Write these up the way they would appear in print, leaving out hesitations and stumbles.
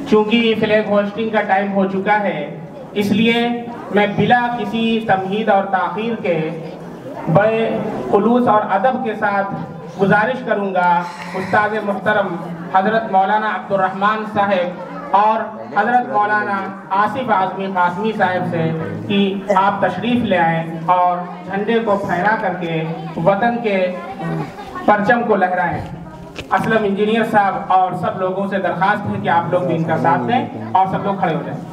चूंकि flag hosting का time हो चुका है, इसलिए मैं बिला किसी तमहीद और ताख़ीर के बड़े खुलूस और अदब के साथ गुजारिश करूंगा उस्ताद मोहतरम हज़रत मौलाना अब्दुर्रहमान साहब और हज़रत मौलाना आसिफ आज़मी क़ासमी साहब से कि आप तशरीफ़ ले आएँ और झंडे को फहरा करके वतन के परचम को लहराएं। असलम इंजीनियर साहब और सब लोगों से दरख्वास्त है कि आप लोग भी इनका साथ दें और सब लोग खड़े हो जाएं।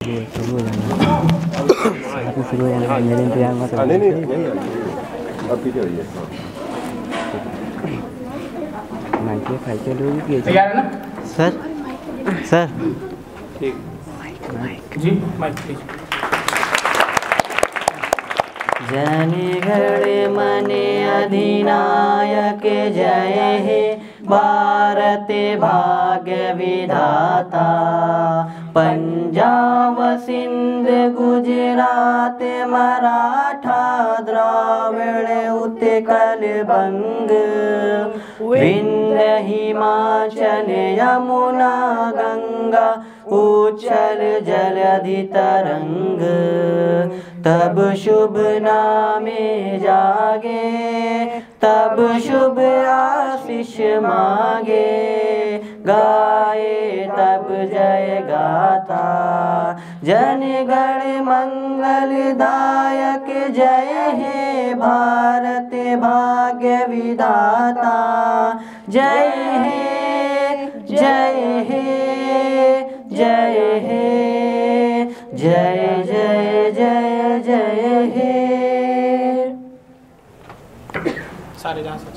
तैयार है ना सर? सर ठीक जी, माइक प्लीज। जनगण मन अधिनायक जय हे भारत भाग्य विधाता, पंजाब सिंध गुजरात मराठा द्राविड़ उत्कल बंग, विंध्य हिमाचल यमुना गंगा उच्छल जलधि तरंग, तब शुभ नामे जागे तब शुभ आशीष मांगे, गाए तब जय गाथा जनगण मंगल दायक जय हे भारत भाग्य विधाता, जय हे जय हे जय हे जय जय जय जय हे। सारे जहाँ